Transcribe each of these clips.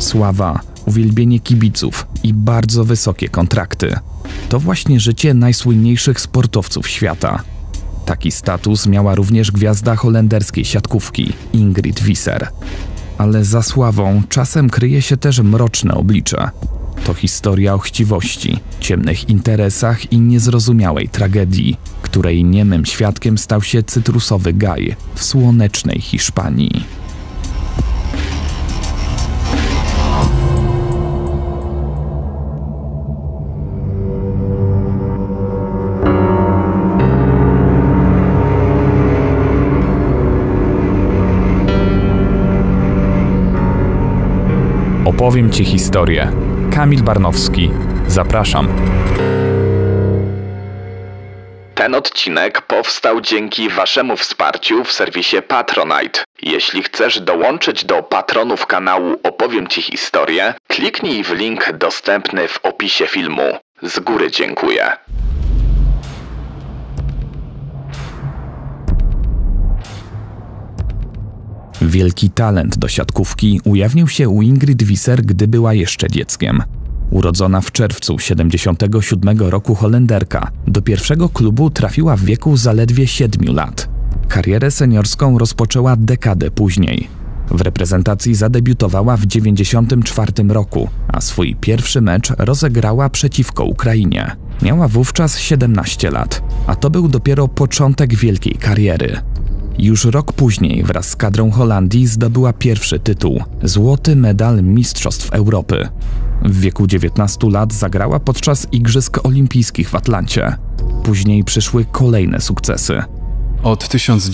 Sława, uwielbienie kibiców i bardzo wysokie kontrakty. To właśnie życie najsłynniejszych sportowców świata. Taki status miała również gwiazda holenderskiej siatkówki Ingrid Visser. Ale za sławą czasem kryje się też mroczne oblicze. To historia o chciwości, ciemnych interesach i niezrozumiałej tragedii, której niemym świadkiem stał się cytrusowy Gaj w słonecznej Hiszpanii. Opowiem Ci historię. Kamil Barnowski. Zapraszam. Ten odcinek powstał dzięki Waszemu wsparciu w serwisie Patronite. Jeśli chcesz dołączyć do patronów kanału Opowiem Ci historię, kliknij w link dostępny w opisie filmu. Z góry dziękuję. Wielki talent do siatkówki ujawnił się u Ingrid Visser, gdy była jeszcze dzieckiem. Urodzona w czerwcu 1977 roku Holenderka do pierwszego klubu trafiła w wieku zaledwie 7 lat. Karierę seniorską rozpoczęła dekadę później. W reprezentacji zadebiutowała w 1994 roku, a swój pierwszy mecz rozegrała przeciwko Ukrainie. Miała wówczas 17 lat, a to był dopiero początek wielkiej kariery. Już rok później wraz z kadrą Holandii zdobyła pierwszy tytuł – złoty medal Mistrzostw Europy. W wieku 19 lat zagrała podczas Igrzysk Olimpijskich w Atlancie. Później przyszły kolejne sukcesy. Od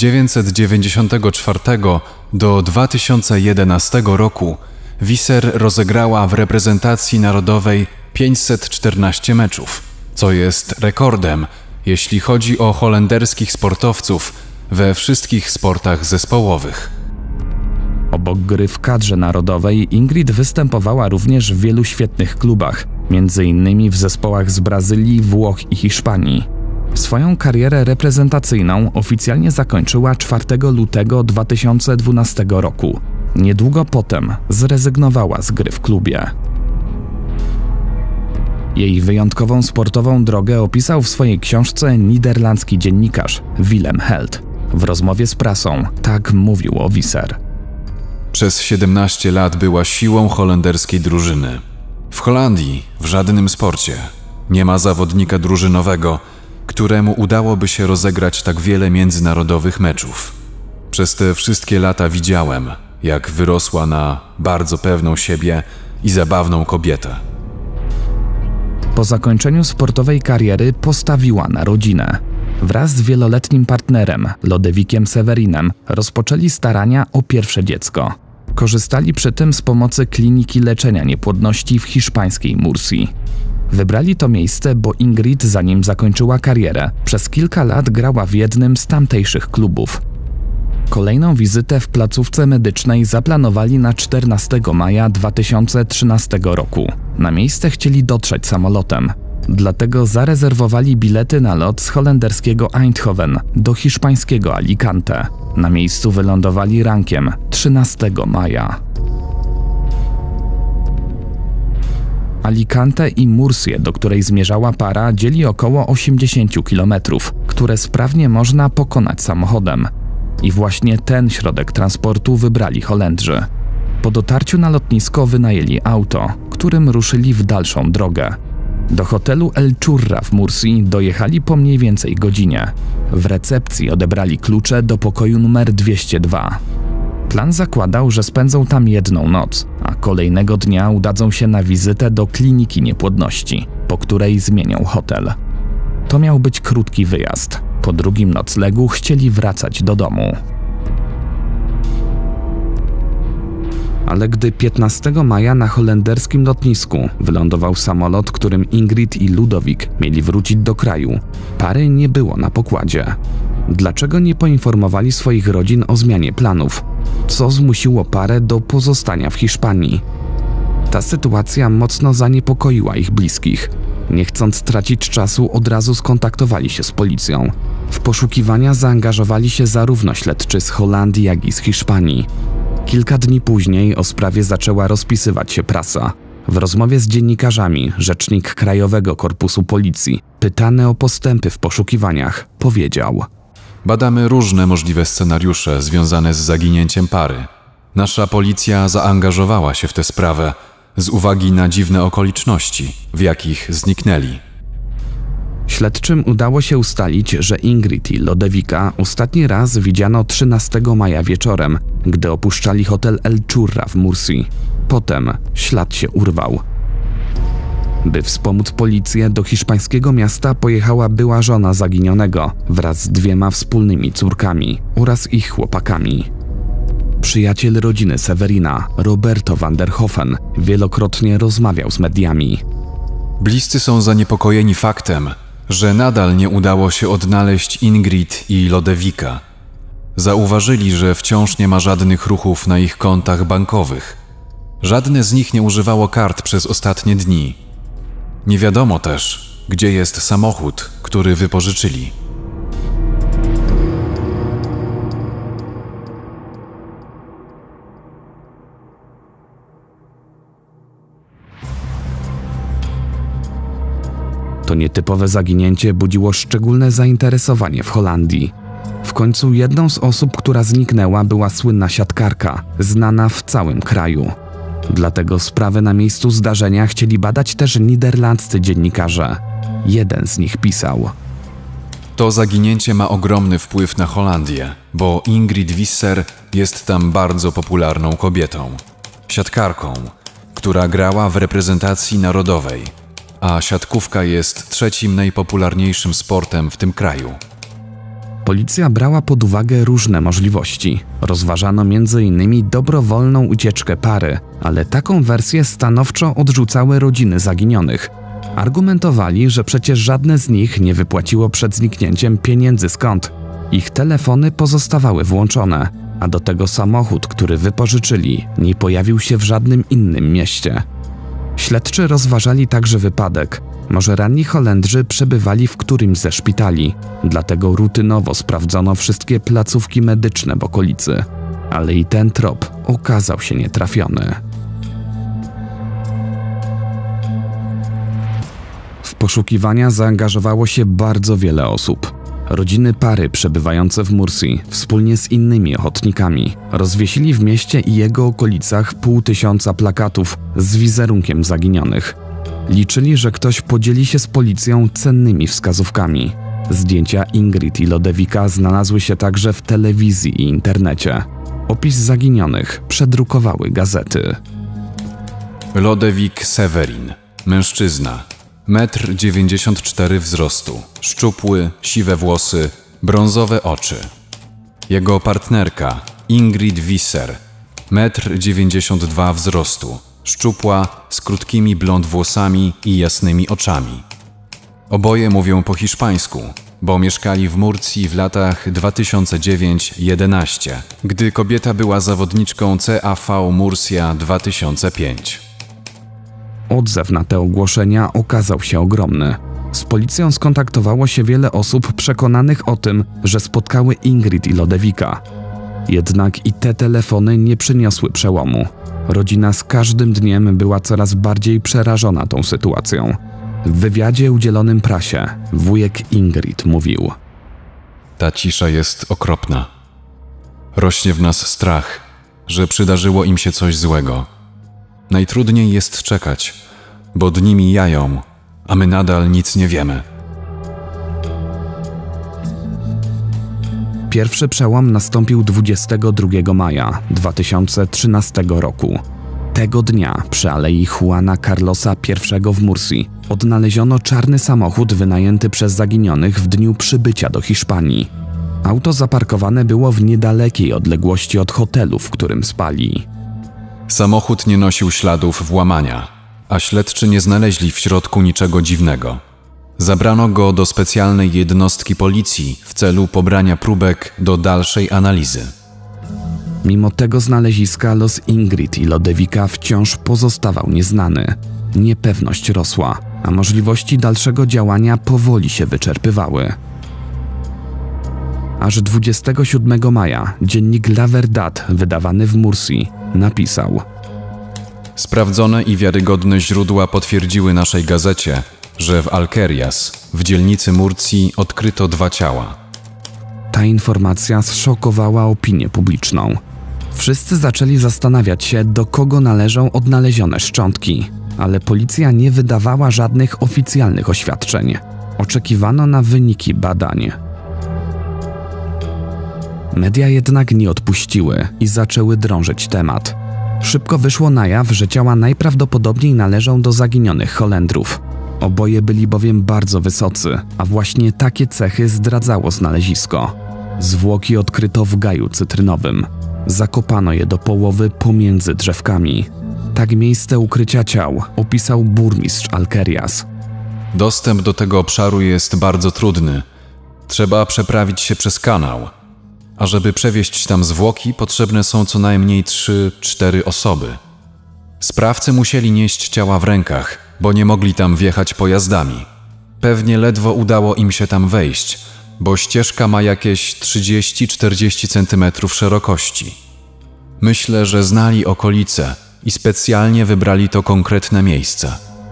1994 do 2011 roku Visser rozegrała w reprezentacji narodowej 514 meczów, co jest rekordem, jeśli chodzi o holenderskich sportowców we wszystkich sportach zespołowych. Obok gry w kadrze narodowej Ingrid występowała również w wielu świetnych klubach, m.in. w zespołach z Brazylii, Włoch i Hiszpanii. Swoją karierę reprezentacyjną oficjalnie zakończyła 4 lutego 2012 roku. Niedługo potem zrezygnowała z gry w klubie. Jej wyjątkową sportową drogę opisał w swojej książce niderlandzki dziennikarz Willem Held. W rozmowie z prasą tak mówił o Visser. Przez 17 lat była siłą holenderskiej drużyny. W Holandii w żadnym sporcie nie ma zawodnika drużynowego, któremu udałoby się rozegrać tak wiele międzynarodowych meczów. Przez te wszystkie lata widziałem, jak wyrosła na bardzo pewną siebie i zabawną kobietę. Po zakończeniu sportowej kariery postawiła na rodzinę. Wraz z wieloletnim partnerem, Lodewikiem Severinem, rozpoczęli starania o pierwsze dziecko. Korzystali przy tym z pomocy kliniki leczenia niepłodności w hiszpańskiej Mursji. Wybrali to miejsce, bo Ingrid, zanim zakończyła karierę, przez kilka lat grała w jednym z tamtejszych klubów. Kolejną wizytę w placówce medycznej zaplanowali na 14 maja 2013 roku. Na miejsce chcieli dotrzeć samolotem. Dlatego zarezerwowali bilety na lot z holenderskiego Eindhoven do hiszpańskiego Alicante. Na miejscu wylądowali rankiem 13 maja. Alicante i Mursię, do której zmierzała para, dzieli około 80 km, które sprawnie można pokonać samochodem. I właśnie ten środek transportu wybrali Holendrzy. Po dotarciu na lotnisko wynajęli auto, którym ruszyli w dalszą drogę. Do hotelu El Churra w Mursji dojechali po mniej więcej godzinie. W recepcji odebrali klucze do pokoju numer 202. Plan zakładał, że spędzą tam jedną noc, a kolejnego dnia udadzą się na wizytę do kliniki niepłodności, po której zmienią hotel. To miał być krótki wyjazd. Po drugim noclegu chcieli wracać do domu. Ale gdy 15 maja na holenderskim lotnisku wylądował samolot, którym Ingrid i Ludowik mieli wrócić do kraju, pary nie było na pokładzie. Dlaczego nie poinformowali swoich rodzin o zmianie planów? Co zmusiło parę do pozostania w Hiszpanii? Ta sytuacja mocno zaniepokoiła ich bliskich. Nie chcąc tracić czasu, od razu skontaktowali się z policją. W poszukiwania zaangażowali się zarówno śledczy z Holandii, jak i z Hiszpanii. Kilka dni później o sprawie zaczęła rozpisywać się prasa. W rozmowie z dziennikarzami rzecznik Krajowego Korpusu Policji, pytany o postępy w poszukiwaniach, powiedział: Badamy różne możliwe scenariusze związane z zaginięciem pary. Nasza policja zaangażowała się w tę sprawę z uwagi na dziwne okoliczności, w jakich zniknęli. Śledczym udało się ustalić, że Ingrid i Lodewika ostatni raz widziano 13 maja wieczorem, gdy opuszczali hotel El Churra w Mursi. Potem ślad się urwał. By wspomóc policję, do hiszpańskiego miasta pojechała była żona zaginionego wraz z 2 wspólnymi córkami oraz ich chłopakami. Przyjaciel rodziny Severina, Roberto van der Hoffen, wielokrotnie rozmawiał z mediami. Bliscy są zaniepokojeni faktem, że nadal nie udało się odnaleźć Ingrid i Lodewika. Zauważyli, że wciąż nie ma żadnych ruchów na ich kontach bankowych. Żadne z nich nie używało kart przez ostatnie dni. Nie wiadomo też, gdzie jest samochód, który wypożyczyli. To nietypowe zaginięcie budziło szczególne zainteresowanie w Holandii. W końcu jedną z osób, która zniknęła, była słynna siatkarka, znana w całym kraju. Dlatego sprawę na miejscu zdarzenia chcieli badać też niderlandzcy dziennikarze. Jeden z nich pisał: To zaginięcie ma ogromny wpływ na Holandię, bo Ingrid Visser jest tam bardzo popularną kobietą. Siatkarką, która grała w reprezentacji narodowej, a siatkówka jest 3. najpopularniejszym sportem w tym kraju. Policja brała pod uwagę różne możliwości. Rozważano m.in. dobrowolną ucieczkę pary, ale taką wersję stanowczo odrzucały rodziny zaginionych. Argumentowali, że przecież żadne z nich nie wypłaciło przed zniknięciem pieniędzy z kont. Ich telefony pozostawały włączone, a do tego samochód, który wypożyczyli, nie pojawił się w żadnym innym mieście. Śledczy rozważali także wypadek. Może ranni Holendrzy przebywali w którymś ze szpitali, dlatego rutynowo sprawdzono wszystkie placówki medyczne w okolicy. Ale i ten trop okazał się nietrafiony. W poszukiwania zaangażowało się bardzo wiele osób. Rodziny pary przebywające w Mursi wspólnie z innymi ochotnikami rozwiesili w mieście i jego okolicach 500 plakatów z wizerunkiem zaginionych. Liczyli, że ktoś podzieli się z policją cennymi wskazówkami. Zdjęcia Ingrid i Lodewika znalazły się także w telewizji i internecie. Opis zaginionych przedrukowały gazety. Lodewik Severin, mężczyzna, 1,94 m wzrostu, szczupły, siwe włosy, brązowe oczy. Jego partnerka Ingrid Visser, 1,92 m wzrostu, szczupła, z krótkimi blond włosami i jasnymi oczami. Oboje mówią po hiszpańsku, bo mieszkali w Murcji w latach 2009-11, gdy kobieta była zawodniczką CAV Murcia 2005. Odzew na te ogłoszenia okazał się ogromny. Z policją skontaktowało się wiele osób przekonanych o tym, że spotkały Ingrid i Lodewika. Jednak i te telefony nie przyniosły przełomu. Rodzina z każdym dniem była coraz bardziej przerażona tą sytuacją. W wywiadzie udzielonym prasie wujek Ingrid mówił: Ta cisza jest okropna. Rośnie w nas strach, że przydarzyło im się coś złego. Najtrudniej jest czekać, bo dni mijają, a my nadal nic nie wiemy. Pierwszy przełom nastąpił 22 maja 2013 roku. Tego dnia przy alei Juana Carlosa I w Mursi odnaleziono czarny samochód wynajęty przez zaginionych w dniu przybycia do Hiszpanii. Auto zaparkowane było w niedalekiej odległości od hotelu, w którym spali. Samochód nie nosił śladów włamania, a śledczy nie znaleźli w środku niczego dziwnego. Zabrano go do specjalnej jednostki policji w celu pobrania próbek do dalszej analizy. Mimo tego znaleziska los Ingrid i Lodewika wciąż pozostawał nieznany. Niepewność rosła, a możliwości dalszego działania powoli się wyczerpywały. Aż 27 maja dziennik La Verdad, wydawany w Mursji, napisał: Sprawdzone i wiarygodne źródła potwierdziły naszej gazecie, że w Alquerías, w dzielnicy Murcji, odkryto 2 ciała. Ta informacja zszokowała opinię publiczną. Wszyscy zaczęli zastanawiać się, do kogo należą odnalezione szczątki, ale policja nie wydawała żadnych oficjalnych oświadczeń. Oczekiwano na wyniki badań. Media jednak nie odpuściły i zaczęły drążyć temat. Szybko wyszło na jaw, że ciała najprawdopodobniej należą do zaginionych Holendrów. Oboje byli bowiem bardzo wysocy, a właśnie takie cechy zdradzało znalezisko. Zwłoki odkryto w gaju cytrynowym. Zakopano je do połowy pomiędzy drzewkami. Tak miejsce ukrycia ciał opisał burmistrz Alquerías. Dostęp do tego obszaru jest bardzo trudny. Trzeba przeprawić się przez kanał. A żeby przewieźć tam zwłoki, potrzebne są co najmniej 3-4 osoby. Sprawcy musieli nieść ciała w rękach, bo nie mogli tam wjechać pojazdami. Pewnie ledwo udało im się tam wejść, bo ścieżka ma jakieś 30-40 cm szerokości. Myślę, że znali okolice i specjalnie wybrali to konkretne miejsce.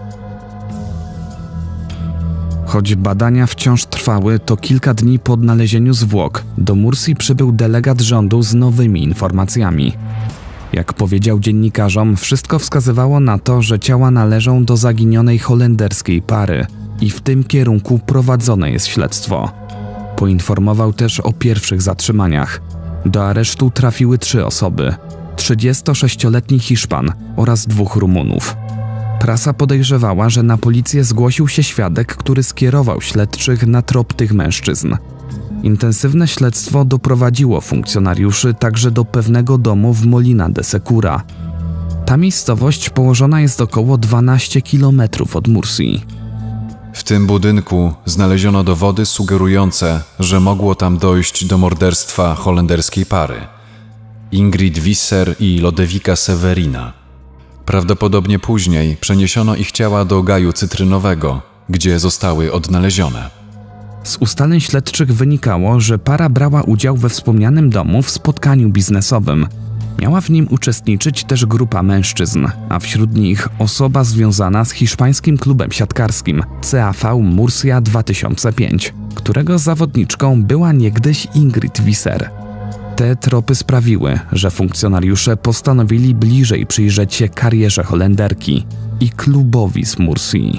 Choć badania wciąż trwały, to kilka dni po odnalezieniu zwłok do Mursji przybył delegat rządu z nowymi informacjami. Jak powiedział dziennikarzom, wszystko wskazywało na to, że ciała należą do zaginionej holenderskiej pary i w tym kierunku prowadzone jest śledztwo. Poinformował też o pierwszych zatrzymaniach. Do aresztu trafiły 3 osoby: 36-letni Hiszpan oraz 2 Rumunów. Prasa podejrzewała, że na policję zgłosił się świadek, który skierował śledczych na trop tych mężczyzn. Intensywne śledztwo doprowadziło funkcjonariuszy także do pewnego domu w Molina de Secura. Ta miejscowość położona jest około 12 km od Mursji. W tym budynku znaleziono dowody sugerujące, że mogło tam dojść do morderstwa holenderskiej pary Ingrid Visser i Lodewika Severina. Prawdopodobnie później przeniesiono ich ciała do gaju cytrynowego, gdzie zostały odnalezione. Z ustaleń śledczych wynikało, że para brała udział we wspomnianym domu w spotkaniu biznesowym. Miała w nim uczestniczyć też grupa mężczyzn, a wśród nich osoba związana z hiszpańskim klubem siatkarskim CAV Murcia 2005, którego zawodniczką była niegdyś Ingrid Visser. Te tropy sprawiły, że funkcjonariusze postanowili bliżej przyjrzeć się karierze Holenderki i klubowi z Mursji.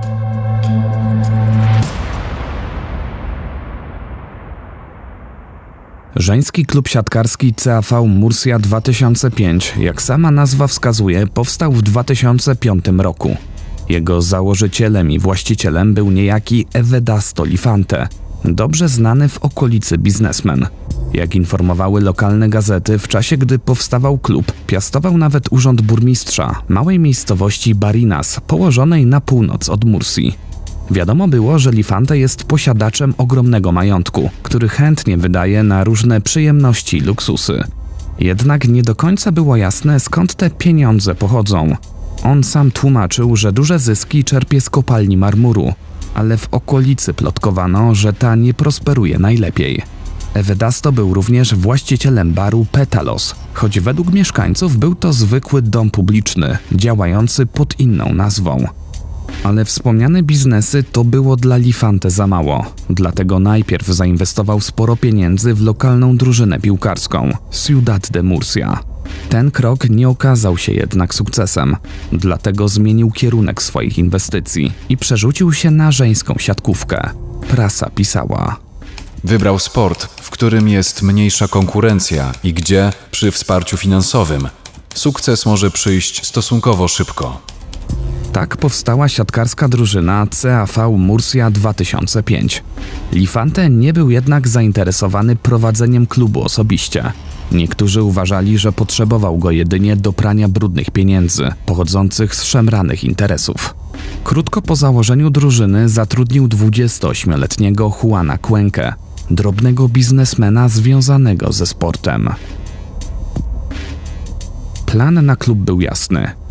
Żeński klub siatkarski CAV Murcia 2005, jak sama nazwa wskazuje, powstał w 2005 roku. Jego założycielem i właścicielem był niejaki Evedasto Lifante, dobrze znany w okolicy biznesmen. Jak informowały lokalne gazety, w czasie gdy powstawał klub, piastował nawet urząd burmistrza małej miejscowości Barinas, położonej na północ od Mursji. Wiadomo było, że Lifante jest posiadaczem ogromnego majątku, który chętnie wydaje na różne przyjemności i luksusy. Jednak nie do końca było jasne, skąd te pieniądze pochodzą. On sam tłumaczył, że duże zyski czerpie z kopalni marmuru, ale w okolicy plotkowano, że ta nie prosperuje najlepiej. Evedasto był również właścicielem baru Petalos, choć według mieszkańców był to zwykły dom publiczny, działający pod inną nazwą. Ale wspomniane biznesy to było dla Lifante za mało, dlatego najpierw zainwestował sporo pieniędzy w lokalną drużynę piłkarską Ciudad de Murcia. Ten krok nie okazał się jednak sukcesem, dlatego zmienił kierunek swoich inwestycji i przerzucił się na żeńską siatkówkę. Prasa pisała: Wybrał sport, w którym jest mniejsza konkurencja i gdzie, przy wsparciu finansowym, sukces może przyjść stosunkowo szybko. Tak powstała siatkarska drużyna CAV Murcia 2005. Lifante nie był jednak zainteresowany prowadzeniem klubu osobiście. Niektórzy uważali, że potrzebował go jedynie do prania brudnych pieniędzy, pochodzących z szemranych interesów. Krótko po założeniu drużyny zatrudnił 28-letniego Juana Cuenkę, drobnego biznesmena związanego ze sportem. Plan na klub był jasny.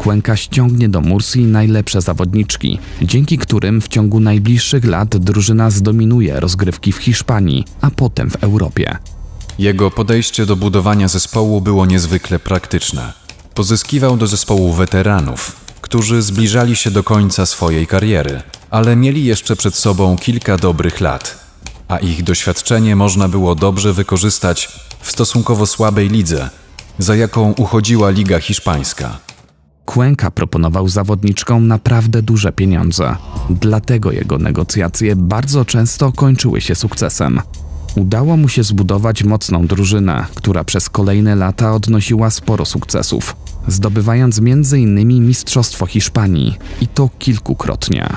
Cuenca ściągnie do Mursji najlepsze zawodniczki, dzięki którym w ciągu najbliższych lat drużyna zdominuje rozgrywki w Hiszpanii, a potem w Europie. Jego podejście do budowania zespołu było niezwykle praktyczne. Pozyskiwał do zespołu weteranów, którzy zbliżali się do końca swojej kariery, ale mieli jeszcze przed sobą kilka dobrych lat, a ich doświadczenie można było dobrze wykorzystać w stosunkowo słabej lidze, za jaką uchodziła Liga Hiszpańska. Cuenca proponował zawodniczkom naprawdę duże pieniądze, dlatego jego negocjacje bardzo często kończyły się sukcesem. Udało mu się zbudować mocną drużynę, która przez kolejne lata odnosiła sporo sukcesów, zdobywając m.in. Mistrzostwo Hiszpanii i to kilkukrotnie.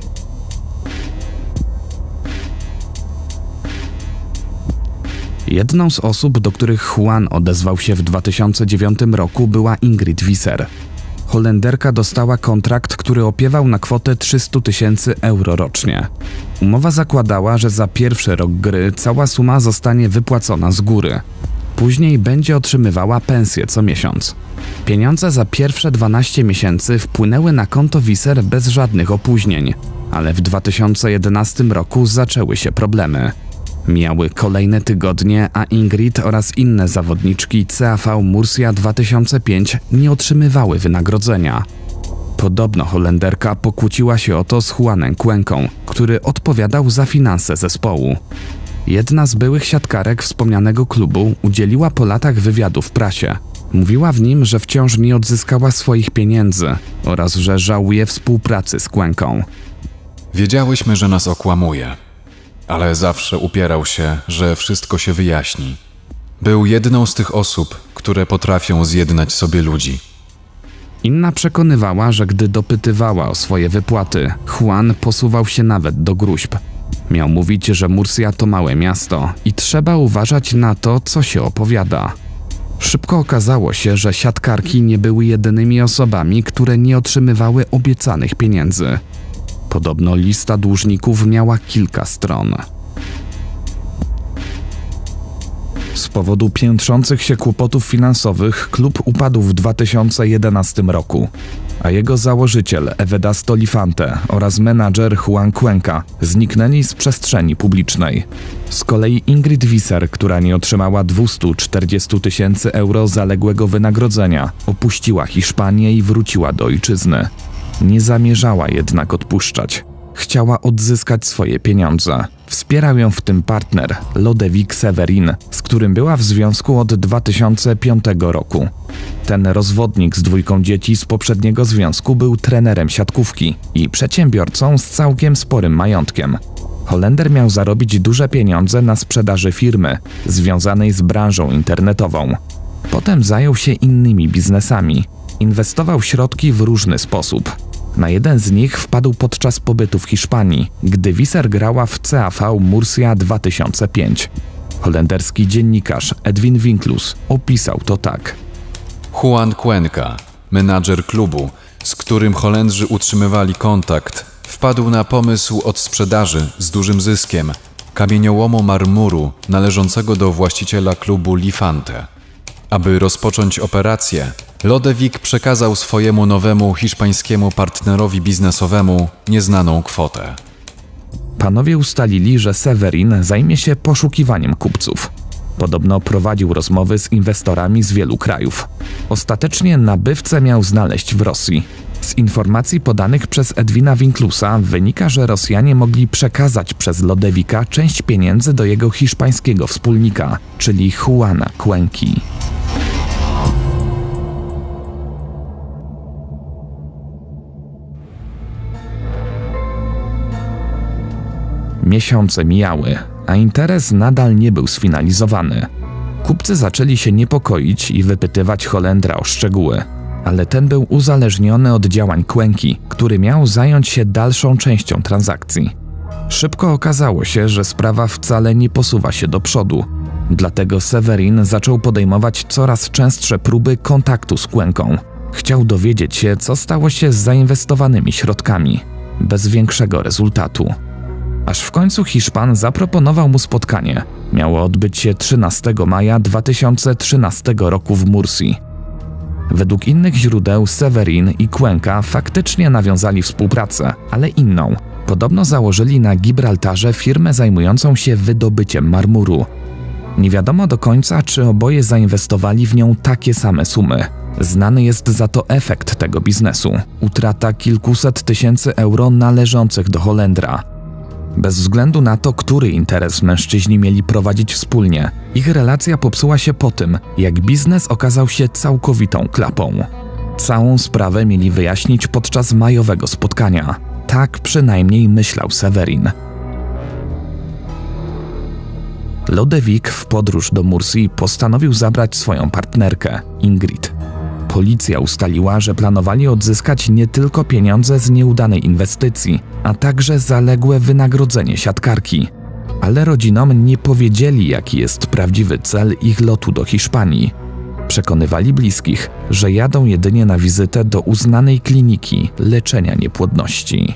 Jedną z osób, do których Juan odezwał się w 2009 roku, była Ingrid Visser. Holenderka dostała kontrakt, który opiewał na kwotę 300 000 euro rocznie. Umowa zakładała, że za pierwszy rok gry cała suma zostanie wypłacona z góry. Później będzie otrzymywała pensję co miesiąc. Pieniądze za pierwsze 12 miesięcy wpłynęły na konto Visser bez żadnych opóźnień, ale w 2011 roku zaczęły się problemy. Mijały kolejne tygodnie, a Ingrid oraz inne zawodniczki CAV Murcia 2005 nie otrzymywały wynagrodzenia. Podobno Holenderka pokłóciła się o to z Juanem Cuencą, który odpowiadał za finanse zespołu. Jedna z byłych siatkarek wspomnianego klubu udzieliła po latach wywiadu w prasie. Mówiła w nim, że wciąż nie odzyskała swoich pieniędzy oraz że żałuje współpracy z Cuencą. Wiedziałyśmy, że nas okłamuje, ale zawsze upierał się, że wszystko się wyjaśni. Był jedną z tych osób, które potrafią zjednać sobie ludzi. Inna przekonywała, że gdy dopytywała o swoje wypłaty, Juan posuwał się nawet do gróźb. Miał mówić, że Murcia to małe miasto i trzeba uważać na to, co się opowiada. Szybko okazało się, że siatkarki nie były jedynymi osobami, które nie otrzymywały obiecanych pieniędzy. Podobno lista dłużników miała kilka stron. Z powodu piętrzących się kłopotów finansowych klub upadł w 2011 roku, a jego założyciel Eveda Stolifante oraz menadżer Juan Cuenca zniknęli z przestrzeni publicznej. Z kolei Ingrid Visser, która nie otrzymała 240 000 euro zaległego wynagrodzenia, opuściła Hiszpanię i wróciła do ojczyzny. Nie zamierzała jednak odpuszczać. Chciała odzyskać swoje pieniądze. Wspierał ją w tym partner, Lodewijk Severin, z którym była w związku od 2005 roku. Ten rozwodnik z dwójką dzieci z poprzedniego związku był trenerem siatkówki i przedsiębiorcą z całkiem sporym majątkiem. Holender miał zarobić duże pieniądze na sprzedaży firmy związanej z branżą internetową. Potem zajął się innymi biznesami. Inwestował środki w różny sposób. Na jeden z nich wpadł podczas pobytu w Hiszpanii, gdy Visser grała w CAV Murcia 2005. Holenderski dziennikarz Edwin Winklus opisał to tak. Juan Cuenca, menadżer klubu, z którym Holendrzy utrzymywali kontakt, wpadł na pomysł odsprzedaży z dużym zyskiem kamieniołomu marmuru należącego do właściciela klubu Lifante. Aby rozpocząć operację, Lodewijk przekazał swojemu nowemu hiszpańskiemu partnerowi biznesowemu nieznaną kwotę. Panowie ustalili, że Severin zajmie się poszukiwaniem kupców. Podobno prowadził rozmowy z inwestorami z wielu krajów. Ostatecznie nabywcę miał znaleźć w Rosji. Z informacji podanych przez Edwina Winklusa wynika, że Rosjanie mogli przekazać przez Lodewika część pieniędzy do jego hiszpańskiego wspólnika, czyli Juana Cuenki. Miesiące mijały, a interes nadal nie był sfinalizowany. Kupcy zaczęli się niepokoić i wypytywać Holendra o szczegóły, ale ten był uzależniony od działań Cuenki, który miał zająć się dalszą częścią transakcji. Szybko okazało się, że sprawa wcale nie posuwa się do przodu, dlatego Severin zaczął podejmować coraz częstsze próby kontaktu z Cuenką. Chciał dowiedzieć się, co stało się z zainwestowanymi środkami, bez większego rezultatu. Aż w końcu Hiszpan zaproponował mu spotkanie. Miało odbyć się 13 maja 2013 roku w Mursji. Według innych źródeł Severin i Cuenca faktycznie nawiązali współpracę, ale inną. Podobno założyli na Gibraltarze firmę zajmującą się wydobyciem marmuru. Nie wiadomo do końca, czy oboje zainwestowali w nią takie same sumy. Znany jest za to efekt tego biznesu – utrata kilkuset tysięcy euro należących do Holendra. Bez względu na to, który interes mężczyźni mieli prowadzić wspólnie, ich relacja popsuła się po tym, jak biznes okazał się całkowitą klapą. Całą sprawę mieli wyjaśnić podczas majowego spotkania. Tak przynajmniej myślał Severin. Lodewijk w podróż do Mursji postanowił zabrać swoją partnerkę, Ingrid. Policja ustaliła, że planowali odzyskać nie tylko pieniądze z nieudanej inwestycji, a także zaległe wynagrodzenie siatkarki. Ale rodzinom nie powiedzieli, jaki jest prawdziwy cel ich lotu do Hiszpanii. Przekonywali bliskich, że jadą jedynie na wizytę do uznanej kliniki leczenia niepłodności.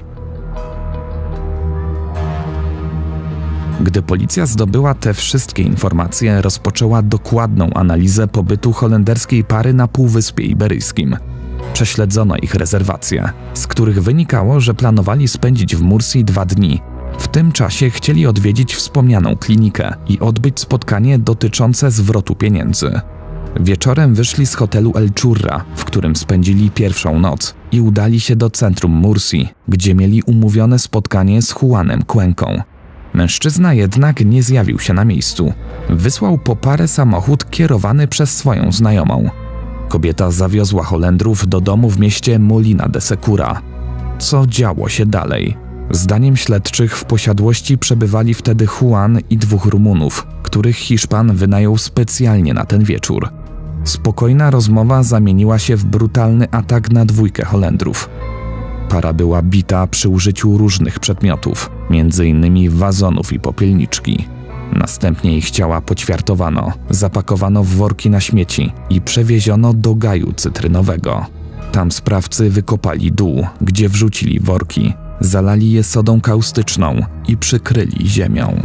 Gdy policja zdobyła te wszystkie informacje, rozpoczęła dokładną analizę pobytu holenderskiej pary na Półwyspie Iberyjskim. Prześledzono ich rezerwacje, z których wynikało, że planowali spędzić w Mursji 2 dni. W tym czasie chcieli odwiedzić wspomnianą klinikę i odbyć spotkanie dotyczące zwrotu pieniędzy. Wieczorem wyszli z hotelu El Churra, w którym spędzili pierwszą noc, i udali się do centrum Mursji, gdzie mieli umówione spotkanie z Juanem Cuenką. Mężczyzna jednak nie zjawił się na miejscu. Wysłał po parę samochód kierowany przez swoją znajomą. Kobieta zawiozła Holendrów do domu w mieście Molina de Segura. Co działo się dalej? Zdaniem śledczych w posiadłości przebywali wtedy Juan i 2 Rumunów, których Hiszpan wynajął specjalnie na ten wieczór. Spokojna rozmowa zamieniła się w brutalny atak na 2 Holendrów. Para była bita przy użyciu różnych przedmiotów, m.in. wazonów i popielniczki. Następnie ich ciała poćwiartowano, zapakowano w worki na śmieci i przewieziono do gaju cytrynowego. Tam sprawcy wykopali dół, gdzie wrzucili worki, zalali je sodą kaustyczną i przykryli ziemią.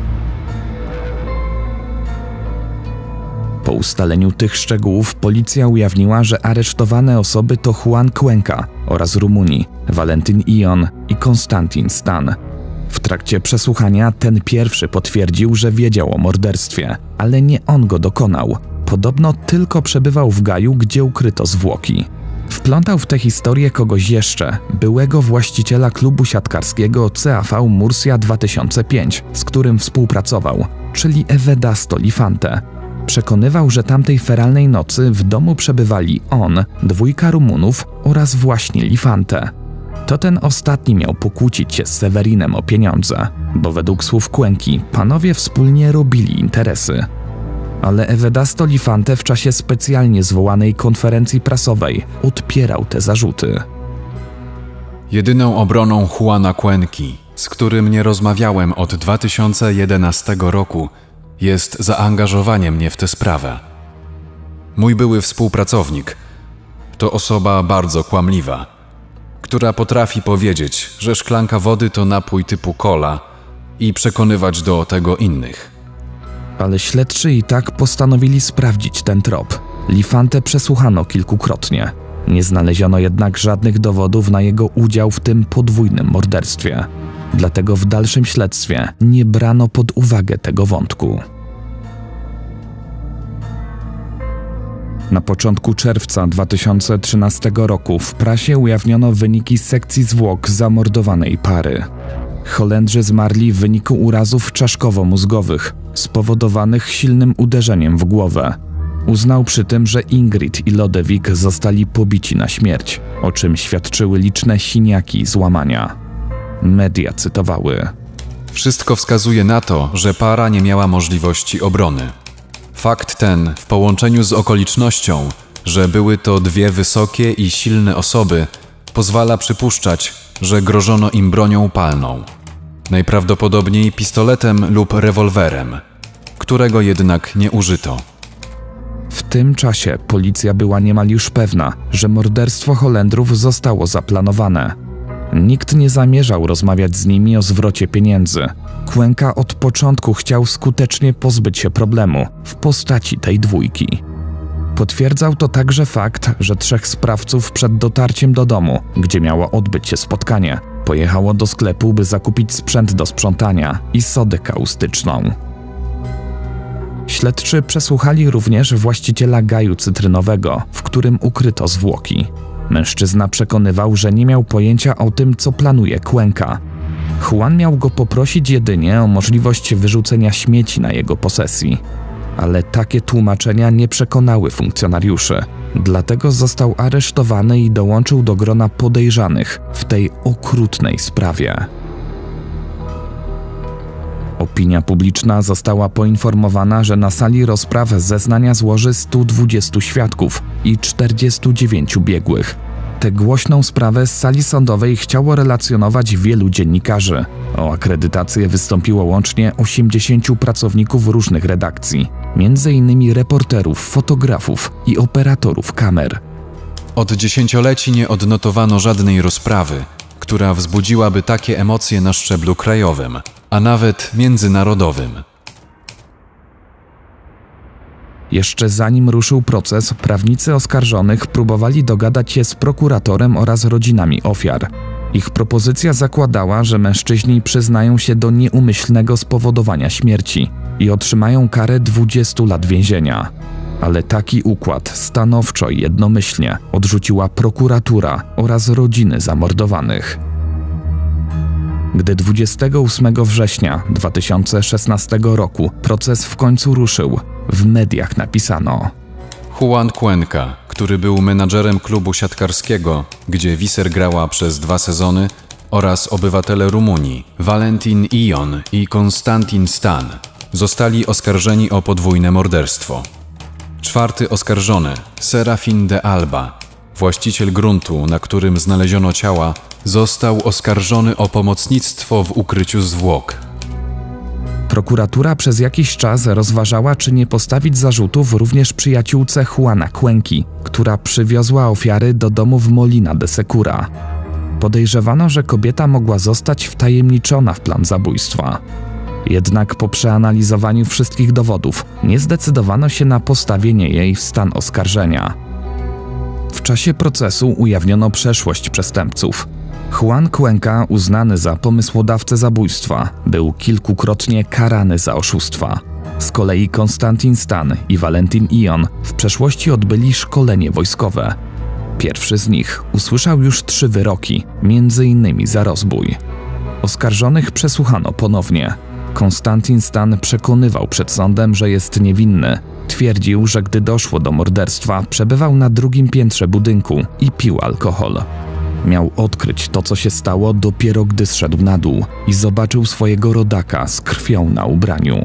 Po ustaleniu tych szczegółów policja ujawniła, że aresztowane osoby to Juan Cuenca oraz Rumuni, Valentyn Ion i Konstantin Stan. W trakcie przesłuchania ten pierwszy potwierdził, że wiedział o morderstwie, ale nie on go dokonał. Podobno tylko przebywał w gaju, gdzie ukryto zwłoki. Wplątał w tę historię kogoś jeszcze, byłego właściciela klubu siatkarskiego CAV Murcia 2005, z którym współpracował, czyli Evedasto Lifante. Przekonywał, że tamtej feralnej nocy w domu przebywali on, 2 Rumunów oraz właśnie Lifante. To ten ostatni miał pokłócić się z Severinem o pieniądze, bo według słów Cuenki panowie wspólnie robili interesy. Ale Evedasto Lifante w czasie specjalnie zwołanej konferencji prasowej odpierał te zarzuty. Jedyną obroną Juana Cuenki, z którym nie rozmawiałem od 2011 roku, jest zaangażowanie mnie w tę sprawę. Mój były współpracownik to osoba bardzo kłamliwa, która potrafi powiedzieć, że szklanka wody to napój typu cola i przekonywać do tego innych. Ale śledczy i tak postanowili sprawdzić ten trop. Lifante przesłuchano kilkukrotnie. Nie znaleziono jednak żadnych dowodów na jego udział w tym podwójnym morderstwie. Dlatego w dalszym śledztwie nie brano pod uwagę tego wątku. Na początku czerwca 2013 roku w prasie ujawniono wyniki sekcji zwłok zamordowanej pary. Holendrzy zmarli w wyniku urazów czaszkowo-mózgowych spowodowanych silnym uderzeniem w głowę. Uznał przy tym, że Ingrid i Lodewijk zostali pobici na śmierć, o czym świadczyły liczne siniaki i złamania. Media cytowały: Wszystko wskazuje na to, że para nie miała możliwości obrony. Fakt ten, w połączeniu z okolicznością, że były to 2 wysokie i silne osoby, pozwala przypuszczać, że grożono im bronią palną. Najprawdopodobniej pistoletem lub rewolwerem, którego jednak nie użyto. W tym czasie policja była niemal już pewna, że morderstwo Holendrów zostało zaplanowane. Nikt nie zamierzał rozmawiać z nimi o zwrocie pieniędzy. Cuenca od początku chciał skutecznie pozbyć się problemu w postaci tej 2. Potwierdzał to także fakt, że 3 sprawców przed dotarciem do domu, gdzie miało odbyć się spotkanie, pojechało do sklepu, by zakupić sprzęt do sprzątania i sodę kaustyczną. Śledczy przesłuchali również właściciela gaju cytrynowego, w którym ukryto zwłoki. Mężczyzna przekonywał, że nie miał pojęcia o tym, co planuje Cuenca. Juan miał go poprosić jedynie o możliwość wyrzucenia śmieci na jego posesji. Ale takie tłumaczenia nie przekonały funkcjonariuszy. Dlatego został aresztowany i dołączył do grona podejrzanych w tej okrutnej sprawie. Opinia publiczna została poinformowana, że na sali rozpraw zeznania złoży 120 świadków i 49 biegłych. Tę głośną sprawę z sali sądowej chciało relacjonować wielu dziennikarzy. O akredytację wystąpiło łącznie 80 pracowników różnych redakcji, m.in. reporterów, fotografów i operatorów kamer. Od dziesięcioleci nie odnotowano żadnej rozprawy, która wzbudziłaby takie emocje na szczeblu krajowym, a nawet międzynarodowym. Jeszcze zanim ruszył proces, prawnicy oskarżonych próbowali dogadać się z prokuratorem oraz rodzinami ofiar. Ich propozycja zakładała, że mężczyźni przyznają się do nieumyślnego spowodowania śmierci i otrzymają karę 20 lat więzienia. Ale taki układ stanowczo i jednomyślnie odrzuciła prokuratura oraz rodziny zamordowanych. Gdy 28 września 2016 roku proces w końcu ruszył, w mediach napisano: Juan Cuenca, który był menadżerem klubu siatkarskiego, gdzie Viser grała przez 2 sezony, oraz obywatele Rumunii, Valentin Ion i Konstantin Stan, zostali oskarżeni o podwójne morderstwo. 4. oskarżony, Serafin de Alba, właściciel gruntu, na którym znaleziono ciała, został oskarżony o pomocnictwo w ukryciu zwłok. Prokuratura przez jakiś czas rozważała, czy nie postawić zarzutów również przyjaciółce Juana Cuenki, która przywiozła ofiary do domu w Molina de Secura. Podejrzewano, że kobieta mogła zostać wtajemniczona w plan zabójstwa. Jednak po przeanalizowaniu wszystkich dowodów nie zdecydowano się na postawienie jej w stan oskarżenia. W czasie procesu ujawniono przeszłość przestępców. Juan Cuenca, uznany za pomysłodawcę zabójstwa, był kilkukrotnie karany za oszustwa. Z kolei Konstantin Stan i Valentin Ion w przeszłości odbyli szkolenie wojskowe. Pierwszy z nich usłyszał już 3 wyroki, m.in. za rozbój. Oskarżonych przesłuchano ponownie. Konstantin Stan przekonywał przed sądem, że jest niewinny. Twierdził, że gdy doszło do morderstwa, przebywał na 2. piętrze budynku i pił alkohol. Miał odkryć to, co się stało, dopiero gdy zszedł na dół i zobaczył swojego rodaka z krwią na ubraniu.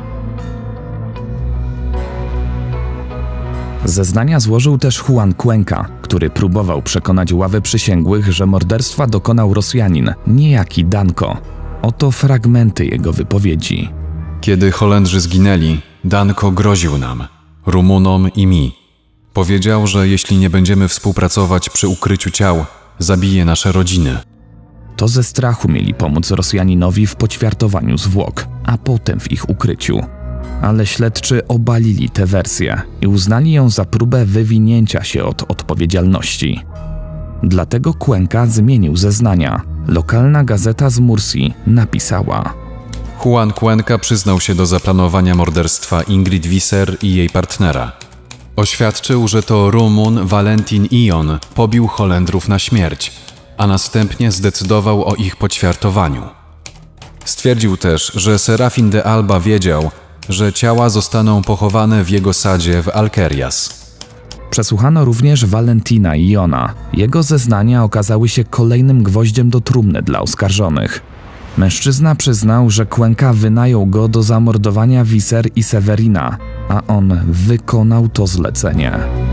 Zeznania złożył też Juan Cuenca, który próbował przekonać ławę przysięgłych, że morderstwa dokonał Rosjanin, niejaki Danko. Oto fragmenty jego wypowiedzi. Kiedy Holendrzy zginęli, Danko groził nam, Rumunom i mi. Powiedział, że jeśli nie będziemy współpracować przy ukryciu ciał, zabije nasze rodziny. To ze strachu mieli pomóc Rosjaninowi w poćwiartowaniu zwłok, a potem w ich ukryciu. Ale śledczy obalili tę wersję i uznali ją za próbę wywinięcia się od odpowiedzialności. Dlatego Cuenca zmienił zeznania. Lokalna gazeta z Mursji napisała: Juan Cuenca przyznał się do zaplanowania morderstwa Ingrid Viser i jej partnera. Oświadczył, że to Rumun Valentin Ion pobił Holendrów na śmierć, a następnie zdecydował o ich poćwiartowaniu. Stwierdził też, że Serafin de Alba wiedział, że ciała zostaną pochowane w jego sadzie w Alquerías. Przesłuchano również Valentina Iona. Jego zeznania okazały się kolejnym gwoździem do trumny dla oskarżonych. Mężczyzna przyznał, że Cuenca wynajął go do zamordowania Viser i Severina, a on wykonał to zlecenie.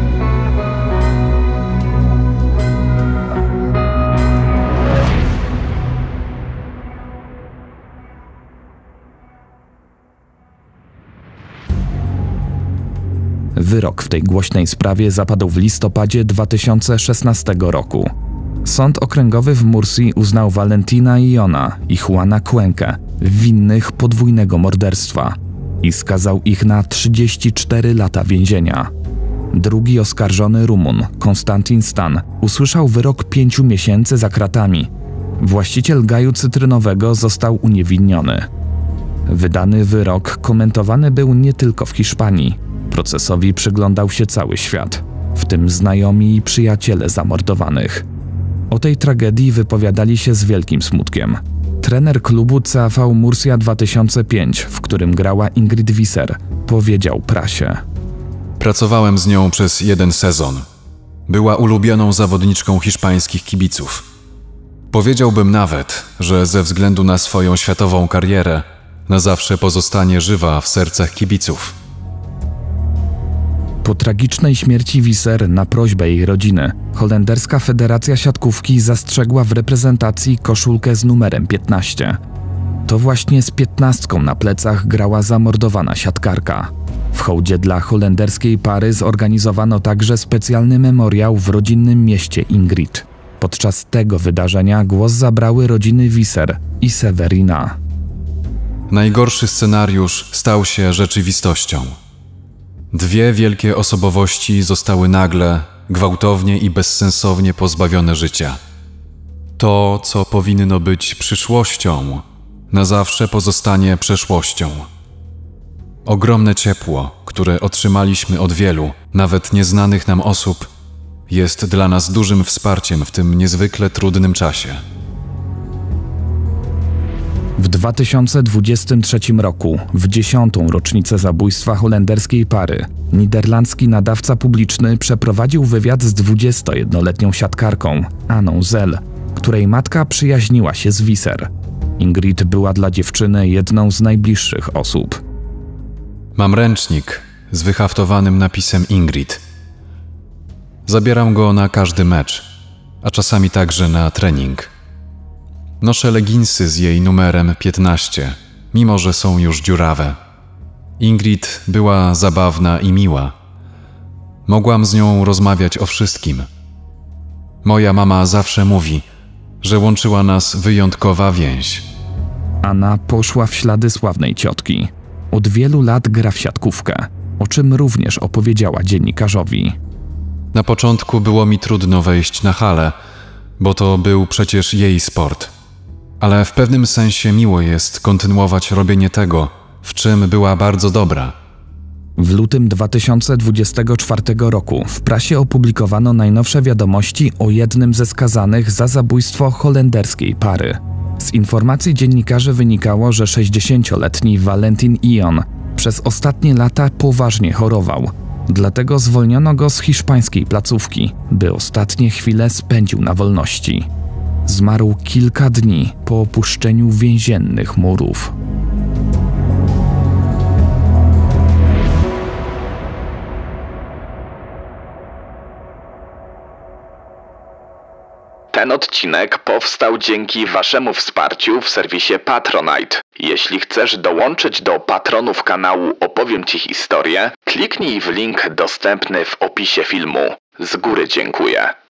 Wyrok w tej głośnej sprawie zapadł w listopadzie 2016 roku. Sąd okręgowy w Mursji uznał Valentina Iona i Juana Cuenkę winnych podwójnego morderstwa i skazał ich na 34 lata więzienia. Drugi oskarżony Rumun, Konstantin Stan, usłyszał wyrok 5 miesięcy za kratami. Właściciel gaju cytrynowego został uniewinniony. Wydany wyrok komentowany był nie tylko w Hiszpanii. Procesowi przyglądał się cały świat, w tym znajomi i przyjaciele zamordowanych. O tej tragedii wypowiadali się z wielkim smutkiem. Trener klubu CAV Murcia 2005, w którym grała Ingrid Visser, powiedział prasie: Pracowałem z nią przez 1 sezon. Była ulubioną zawodniczką hiszpańskich kibiców. Powiedziałbym nawet, że ze względu na swoją światową karierę na zawsze pozostanie żywa w sercach kibiców. Po tragicznej śmierci Visser na prośbę jej rodziny, holenderska Federacja Siatkówki zastrzegła w reprezentacji koszulkę z numerem 15. To właśnie z 15 na plecach grała zamordowana siatkarka. W hołdzie dla holenderskiej pary zorganizowano także specjalny memoriał w rodzinnym mieście Ingrid. Podczas tego wydarzenia głos zabrały rodziny Visser i Severina. Najgorszy scenariusz stał się rzeczywistością. 2 wielkie osobowości zostały nagle, gwałtownie i bezsensownie pozbawione życia. To, co powinno być przyszłością, na zawsze pozostanie przeszłością. Ogromne ciepło, które otrzymaliśmy od wielu, nawet nieznanych nam osób, jest dla nas dużym wsparciem w tym niezwykle trudnym czasie. W 2023 roku, w 10. rocznicę zabójstwa holenderskiej pary, niderlandzki nadawca publiczny przeprowadził wywiad z 21-letnią siatkarką, Anną Zel, której matka przyjaźniła się z Visser. Ingrid była dla dziewczyny jedną z najbliższych osób. Mam ręcznik z wyhaftowanym napisem Ingrid. Zabieram go na każdy mecz, a czasami także na trening. Noszę leginsy z jej numerem 15, mimo że są już dziurawe. Ingrid była zabawna i miła. Mogłam z nią rozmawiać o wszystkim. Moja mama zawsze mówi, że łączyła nas wyjątkowa więź. Anna poszła w ślady sławnej ciotki. Od wielu lat gra w siatkówkę, o czym również opowiedziała dziennikarzowi. Na początku było mi trudno wejść na halę, bo to był przecież jej sport. Ale w pewnym sensie miło jest kontynuować robienie tego, w czym była bardzo dobra. W lutym 2024 roku w prasie opublikowano najnowsze wiadomości o jednym ze skazanych za zabójstwo holenderskiej pary. Z informacji dziennikarzy wynikało, że 60-letni Valentin Ion przez ostatnie lata poważnie chorował. Dlatego zwolniono go z hiszpańskiej placówki, by ostatnie chwile spędził na wolności. Zmarł kilka dni po opuszczeniu więziennych murów. Ten odcinek powstał dzięki Waszemu wsparciu w serwisie Patronite. Jeśli chcesz dołączyć do patronów kanału Opowiem Ci historię, kliknij w link dostępny w opisie filmu. Z góry dziękuję.